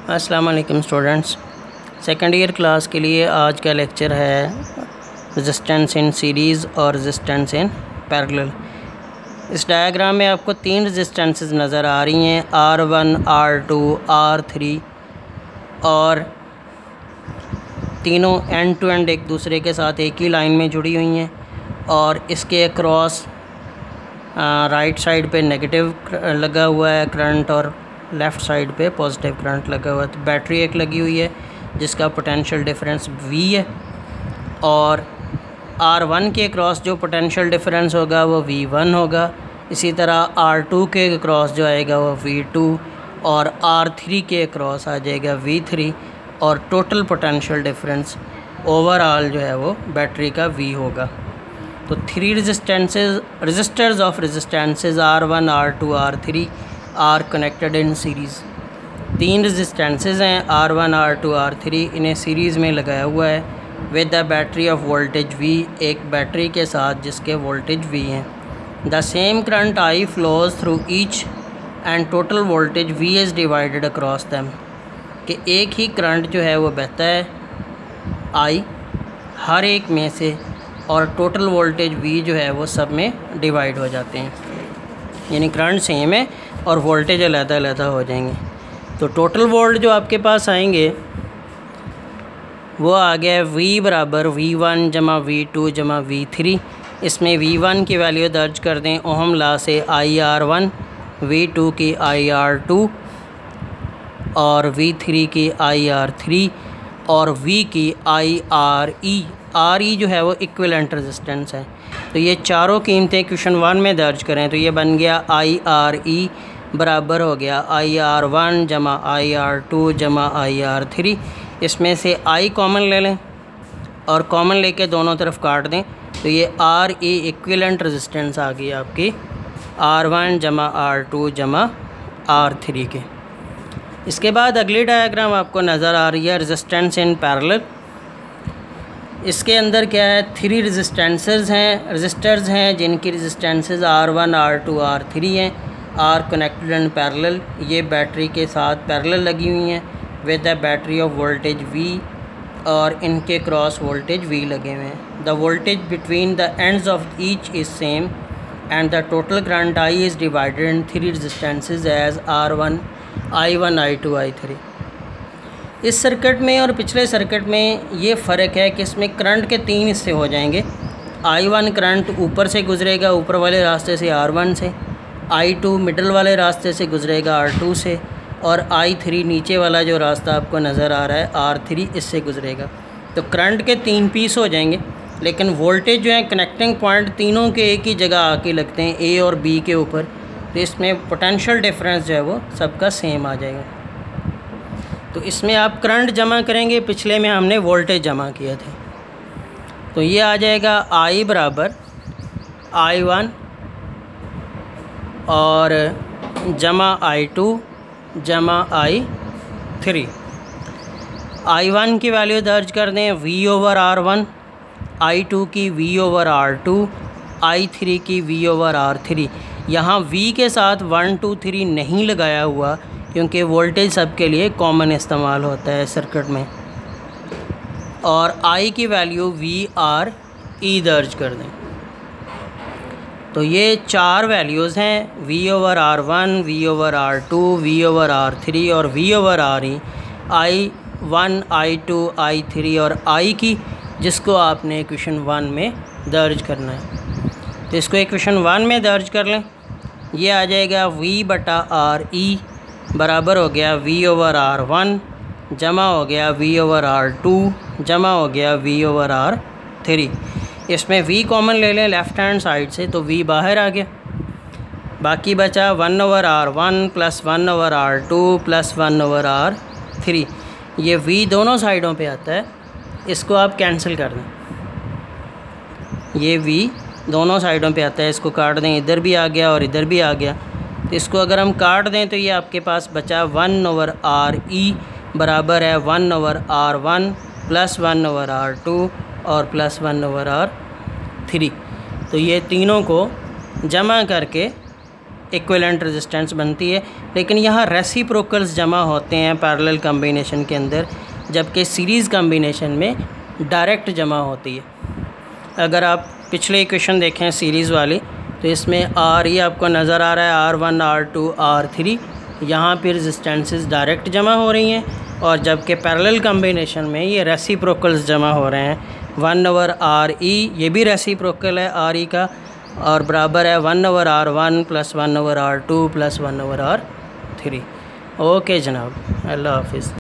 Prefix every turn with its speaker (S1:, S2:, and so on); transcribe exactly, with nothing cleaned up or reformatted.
S1: अस्सलाम वालेकुम students, second year class के लिए आज का लेक्चर है रेजिस्टेंस इन सीरीज़ और रेजिस्टेंस इन पैरेलल। इस डायग्राम में आपको तीन रेजिस्टेंसेस नज़र आ रही हैं, R one, R two, R three, और तीनों एंड टू एंड एक दूसरे के साथ एक ही लाइन में जुड़ी हुई हैं और इसके अक्रॉस राइट साइड पे नेगेटिव लगा हुआ है करंट और लेफ़्ट साइड पे पॉजिटिव करंट लगा हुआ है। तो बैटरी एक लगी हुई है जिसका पोटेंशियल डिफरेंस V है, और आर वन के क्रॉस जो पोटेंशियल डिफरेंस होगा वो वी वन होगा। इसी तरह आर टू के क्रॉस जो आएगा वो वी टू, और आर थ्री के क्रॉस आ जाएगा वी थ्री, और टोटल पोटेंशियल डिफरेंस ओवरऑल जो है वो बैटरी का V होगा। तो three resistances resistors of resistances R one, R two, R three are connected in series. तीन रेजिस्टेंसेस हैं R one, R two, R three, इन्हें सीरीज़ में लगाया हुआ है with the battery of voltage V, एक बैटरी के साथ जिसके वोल्टेज V हैं। The same current I flows through each and total voltage V is divided across them, कि एक ही करंट जो है वो बहता है I हर एक में से, और टोटल वोल्टेज V जो है वो सब में डिवाइड हो जाते हैं, यानी करंट सेम है और वोल्टेज अलग अलग हो जाएंगे। तो टोटल वोल्ट जो आपके पास आएंगे वो आ गया V बराबर वी वन जमा वी टू जमा वी थ्री। इसमें वी वन की वैल्यू दर्ज कर दें ओहम लॉ से I R one, V two की आई आर टू, और वी थ्री की आई आर थ्री, और V की I R E. R E जो है वो इक्विवेलेंट रेजिस्टेंस है। तो ये चारों कीमतें क्वेश्चन वन में दर्ज करें तो ये बन गया आई आर ई बराबर हो गया आई आर वन जमा आई आर टू जमा आई आर थ्री। इसमें से I कॉमन ले लें और कॉमन लेके दोनों तरफ काट दें, तो ये आर ई इक्विवेलेंट रेजिस्टेंस आ गई आपकी आर वन जमा आर टू जमा आर थ्री के। इसके बाद अगली डायग्राम आपको नज़र आ रही है रेजिस्टेंस इन पैरेलल। इसके अंदर क्या है, थ्री रेजिस्टेंसेस हैं रेजिस्टर्स हैं जिनकी resistances R one, R two, R three हैं, आर कनेक्टेड इन पैरेलल। ये बैटरी के साथ पैरेलल लगी हुई हैं with the battery of voltage V, और इनके क्रॉस वोल्टेज V लगे हुए हैं। The voltage between the ends of each is same and the total current I is divided in three resistances as R one, I one, I two, I three. इस circuit में और पिछले circuit में ये फ़र्क है कि इसमें करंट के तीन हिस्से हो जाएंगे। आई वन करंट ऊपर से गुजरेगा, ऊपर वाले रास्ते से आर वन से, आई टू मिडल वाले रास्ते से गुजरेगा आर टू से, और आई थ्री नीचे वाला जो रास्ता आपको नज़र आ रहा है आर थ्री, इससे गुजरेगा। तो करंट के तीन पीस हो जाएंगे, लेकिन वोल्टेज जो है कनेक्टिंग पॉइंट तीनों के एक ही जगह आके लगते हैं, ए और बी के ऊपर। तो इसमें पोटेंशियल डिफरेंस जो है वो सबका सेम आ जाएगा। तो इसमें आप करंट जमा करेंगे, पिछले में हमने वोल्टेज जमा किए थे। तो ये आ जाएगा I बराबर आई वन और जमा आई टू जमा आई थ्री। आई वन की वैल्यू दर्ज कर दें V over R one, I two की V over R two, I three की V ओवर आर थ्री। यहाँ V के साथ वन टू थ्री नहीं लगाया हुआ क्योंकि वोल्टेज सबके लिए कॉमन इस्तेमाल होता है सर्किट में, और I की वैल्यू V आर ई दर्ज कर दें। तो ये चार वैल्यूज़ हैं V over R one, V over R two, V over R three और V over R E, I one, I two, I three और I की, जिसको आपने क्वेश्चन वन में दर्ज करना है। तो इसको क्वेश्चन वन में दर्ज कर लें। ये आ जाएगा V बटा आर ई बराबर हो गया V ओवर आर वन जमा हो गया V ओवर आर टू जमा हो गया V ओवर आर थ्री। इसमें V कॉमन ले लें लेफ़्ट हैंड साइड से, तो V बाहर आ गया, बाकी बचा one over R one plus one over R two plus one over R three. ये V दोनों साइडों पे आता है, इसको आप कैंसिल कर दें। ये V दोनों साइडों पे आता है, इसको काट दें, इधर भी आ गया और इधर भी आ गया। तो इसको अगर हम काट दें तो ये आपके पास बचा वन ओवर आर ई बराबर है one over R one plus one over R two और plus one over R three. तो ये तीनों को जमा करके इक्विवेलेंट रेजिस्टेंस बनती है। लेकिन यहाँ रेसिप्रोकल्स जमा होते हैं पैरेलल कॉम्बिनेशन के अंदर, जबकि सीरीज़ कॉम्बिनेशन में डायरेक्ट जमा होती है। अगर आप पिछले इक्वेशन देखें सीरीज़ वाली, तो इसमें आर ई आपको नज़र आ रहा है, R one R two R three, यहाँ पर रेजिस्टेंसेस डायरेक्ट जमा हो रही हैं, और जबकि पैरेलल कॉम्बिनेशन में ये रेसिप्रोकल्स जमा हो रहे हैं। वन ओवर आर ई, ये भी रेसिप्रोकल है आर ई का, और बराबर है one over R one plus one over R two plus one over R three. Okay जनाब, अल्लाह हाफिज़।